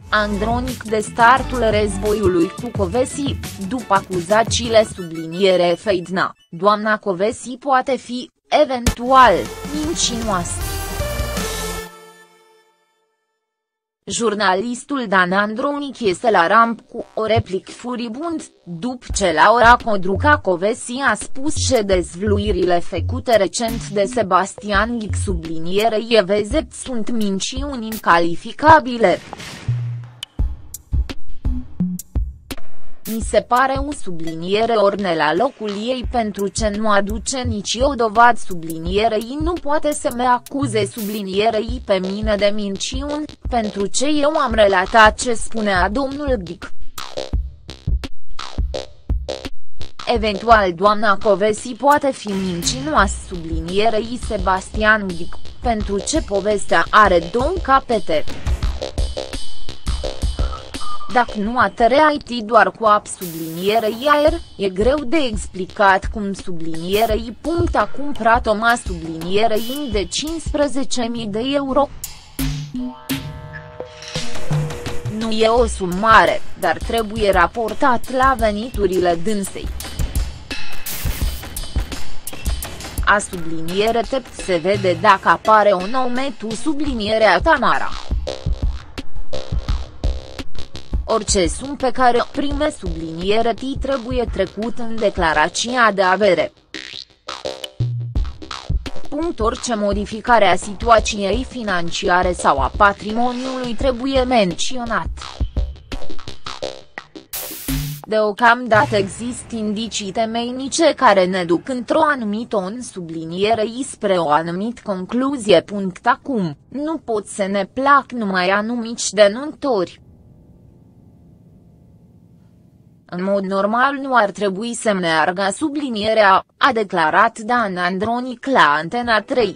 Andronic de startul războiului cu Kövesi, după acuzațiile subliniere Feidna, doamna Kövesi poate fi, eventual, mincinoasă. Jurnalistul Dan Andronic este la ramp cu o replică furibund, după ce Laura Codruca Kövesi a spus că dezvăluirile făcute recent de Sebastian Ghic sublinierei Evezet sunt minciuni incalificabile. Mi se pare o subliniere orne la locul ei pentru ce nu aduce nici o dovadă sublinierei nu poate să mă acuze sublinierei pe mine de minciuni, pentru ce eu am relatat ce spunea domnul Ghic. Eventual doamna Kövesi poate fi mincinoasă sublinierei Sebastian Ghic, pentru ce povestea are două capete. Dacă nu atereai doar cu ap sublinierei aer, e greu de explicat cum sublinierei a cumpărat o masă sublinierei de 15.000 de euro. Nu e o sumă mare, dar trebuie raportat la veniturile dânsei. A subliniere tept se vede dacă apare o nume tu sublinierea Tamara. Orice sumă pe care o prime subliniere ti trebuie trecut în declarația de avere. Orice modificare a situației financiare sau a patrimoniului trebuie menționat. Deocamdată există indicii temeinice care ne duc într-o anumită în sublinierei spre o anumită concluzie. Acum, nu pot să ne plac numai anumiți denuntori. În mod normal nu ar trebui să meargă sublinierea, a declarat Dan Andronic la Antena 3.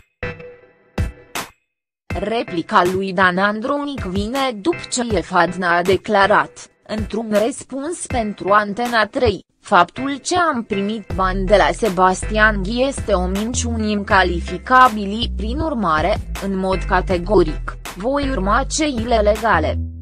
Replica lui Dan Andronic vine după ce Efadna a declarat, într-un răspuns pentru Antena 3, faptul că am primit bani de la Sebastian Ghi este o minciună incalificabilă. Prin urmare, în mod categoric, voi urma căile legale.